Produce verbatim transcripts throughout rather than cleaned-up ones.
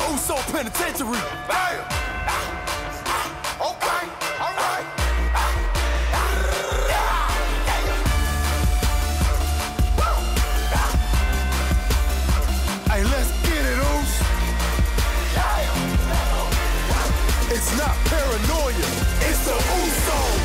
Uso Penitentiary. Bam! Okay, alright. Hey, let's get it, Uso. It's not paranoia, it's the Usos.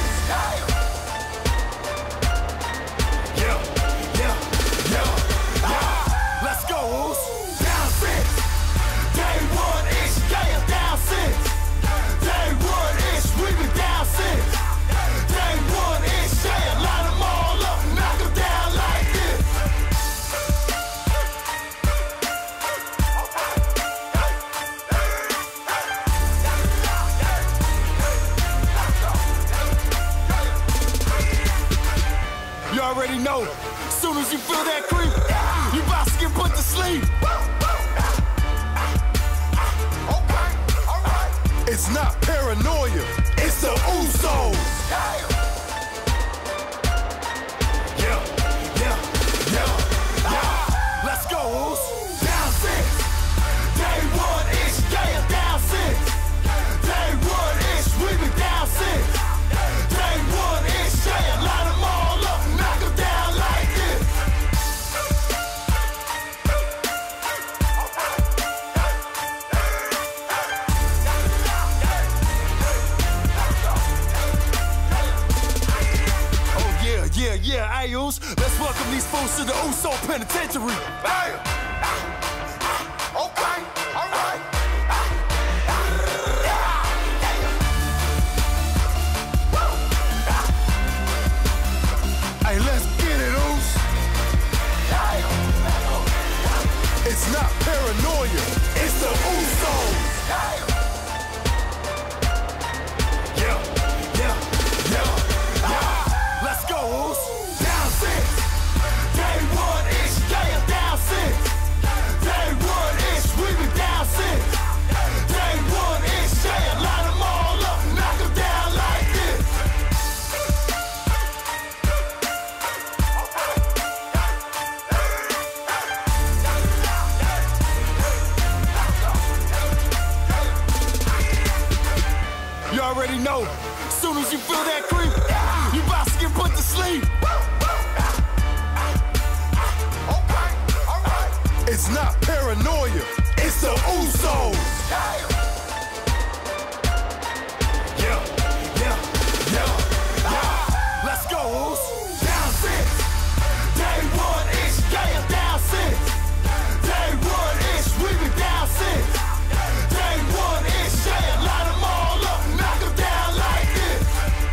Yeah, yeah, yeah, yeah. Let's go, Uso. Down six. Day one ish, yeah, down six. Day one ish, we been down six. Day one ish, yeah, line them all up, knock them down like this. You already know, soon as you feel that creep, you about to get put to sleep. Okay, alright. It's not paranoia, it's the Usos. Yeah, yeah, yeah, yeah. Let's go, Uso. Down six. Day one ish, yeah, down six. Day one ish, we been down six. Day one ish, yeah, line them all up, knock them down like this. Oh yeah, yeah, yeah, Ayus. Let's welcome these fools to the Uso Penitentiary. Bam! Okay, alright. Hey, let's get it, Uso. It's not paranoia, it's the Usos. Yeah, yeah, yeah, yeah. Let's go, Uso. Down six. Day one ish, yeah, down six. Day one ish, we been down six. Day one ish, yeah, line them all up, knock them down like this. You already know, soon as you feel that creep, you about to get put to sleep. Okay, alright. It's not paranoia, it's the Usos. Yeah, yeah, yeah, yeah. Let's go, Uso. Down six. Day one ish, yeah, down six. Day one ish, we been down six. Day one ish, yeah, line them all up, knock them down like this.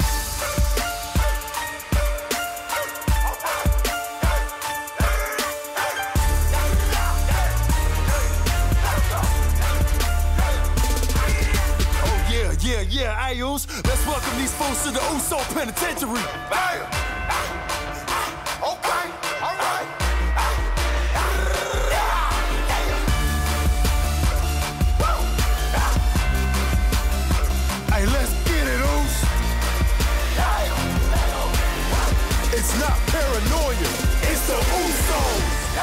Oh yeah, yeah, yeah, Ayus. Let's welcome these fools to the Uso Penitentiary. Bam! Okay, alright. Hey, let's get it, Uso. It's not paranoia, it's the Usos.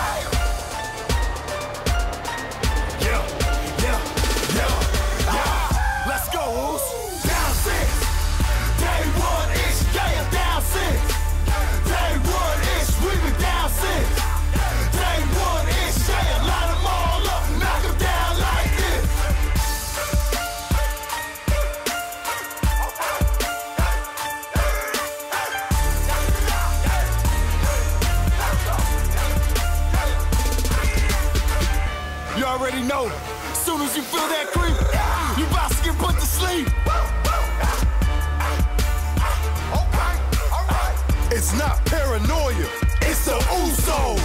Yeah, yeah, yeah, yeah. Let's go, Uso. Down six. Day one ish, yeah, down six. Day one ish, we been down six. Day one ish, yeah, line them all up, knock them down like this. You already know, soon as you feel that creep, you about to get put to sleep. Okay, alright. It's not paranoia, it's the Usos.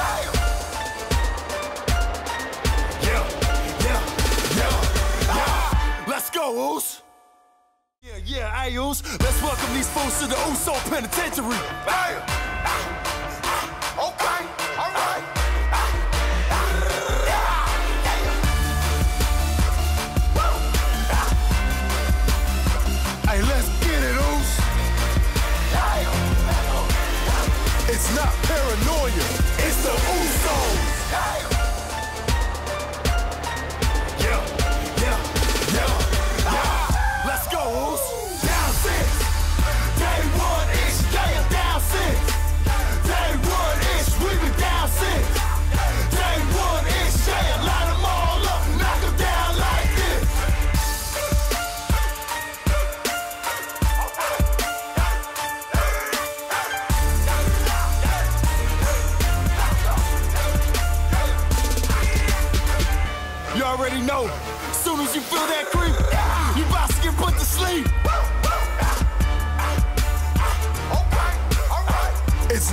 Yeah, yeah, yeah, yeah. Let's go, Uso. Yeah, yeah, Ayus. Let's welcome these fools to the Uso Penitentiary. Bam! Okay, alright. Hey, let's get it, Uso. It's not paranoia, it's the Usos. Yeah.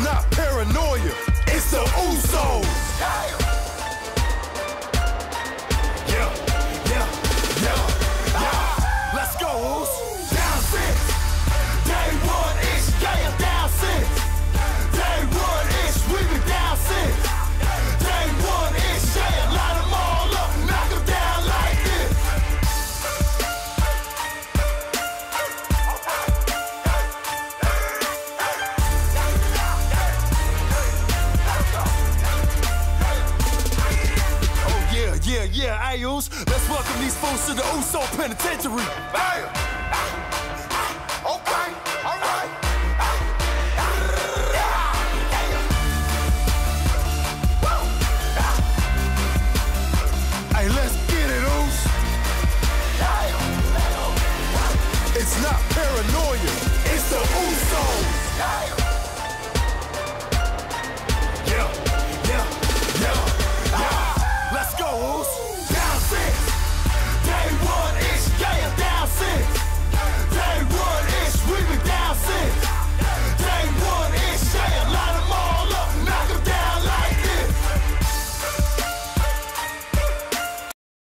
not paranoia, it's the Usos. Yeah, yeah, yeah, yeah. Let's go, Usos. Down six. Day one ish, yeah, down six. Day one ish, we been down six. Day one ish, yeah, line them all up, knock them down like this. Oh yeah, yeah, yeah, Ayus. Let's welcome these fools to the Uso Penitentiary. Bam. Okay, all right. Hey, let's get it, Us. Yeah. It's not paranoia, it's the Usos. Yeah.